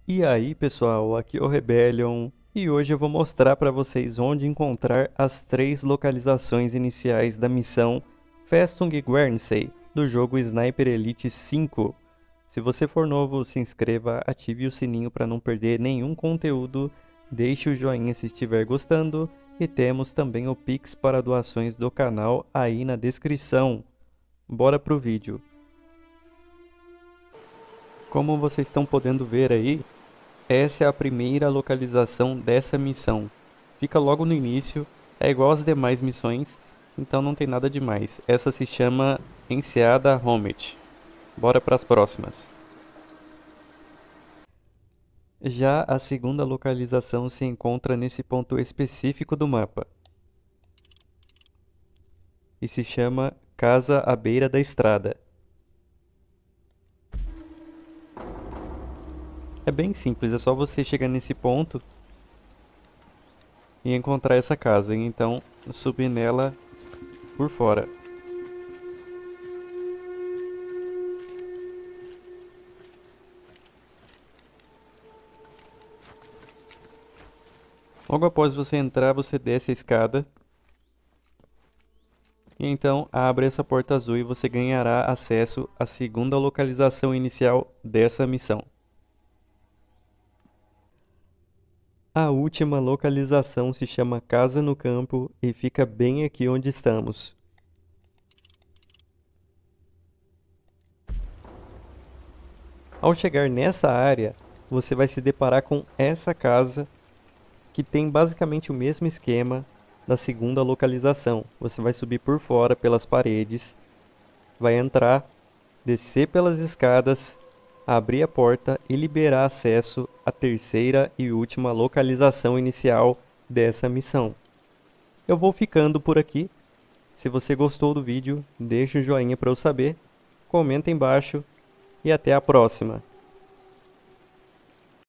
E aí pessoal, aqui é o Rebellion e hoje eu vou mostrar para vocês onde encontrar as 3 localizações iniciais da missão Festung Guernsey do jogo Sniper Elite 5. Se você for novo, se inscreva, ative o sininho para não perder nenhum conteúdo, deixe o joinha se estiver gostando e temos também o Pix para doações do canal aí na descrição. Bora pro vídeo. Como vocês estão podendo ver aí, essa é a primeira localização dessa missão. Fica logo no início, é igual às demais missões, então não tem nada demais. Essa se chama Enseada Hommet. Bora para as próximas. Já a segunda localização se encontra nesse ponto específico do mapa. E se chama Casa à Beira da Estrada. É bem simples, é só você chegar nesse ponto e encontrar essa casa, e então subir nela por fora. Logo após você entrar, você desce a escada e então abre essa porta azul e você ganhará acesso à segunda localização inicial dessa missão. A última localização se chama Casa no Campo e fica bem aqui onde estamos. Ao chegar nessa área, você vai se deparar com essa casa que tem basicamente o mesmo esquema da segunda localização. Você vai subir por fora pelas paredes, vai entrar, descer pelas escadas, abrir a porta e liberar acesso à terceira e última localização inicial dessa missão. Eu vou ficando por aqui. Se você gostou do vídeo, deixa o joinha para eu saber, comenta embaixo e até a próxima.